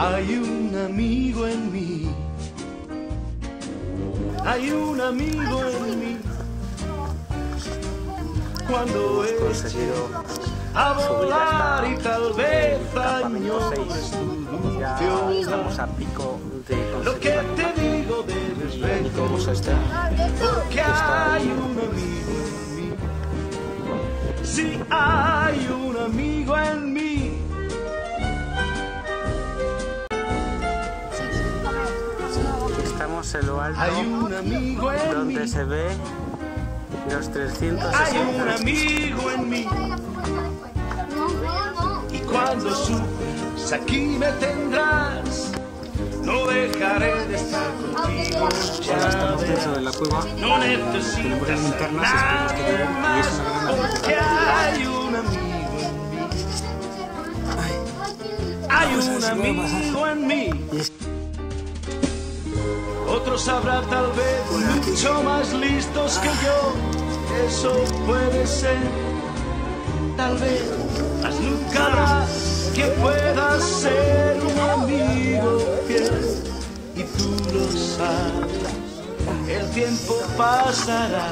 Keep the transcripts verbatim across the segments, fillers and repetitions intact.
Hay un amigo en mí. Hay un amigo en mí. Cuando he conseguido a volar y tal vez campamento seis. Ya estamos a pico de lo que conseguir te digo debes ver cómo se está. porque hay un amigo en mí. Sí, hay un amigo en mí. Estamos en lo alto, Hay un amigo en donde mí. se ve los trescientos Hay un sesenta. amigo en mí. Y cuando subas aquí me tendrás. No dejaré de estar contigo. Ahora estamos dentro de la cueva. No necesitas linternas, nada esperemos que lleguen, y más, es una gran porque hay un amigo en mí. Hay un amigo en mí. Otros habrá tal vez mucho más listos que yo. Eso puede ser. Tal vez, mas nunca habrá quien pueda ser un amigo fiel. Y tú lo sabes. El tiempo pasará,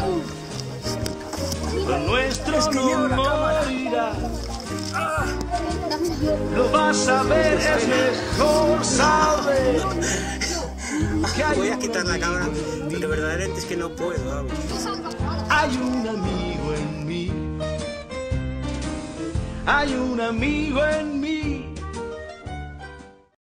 lo nuestro no morirá. Lo vas a ver, es mejor saber que hay Voy a un quitar la amigo cámara, en mí. pero verdaderamente es que no puedo, vamos. Hay un amigo en mí. Hay un amigo en mí.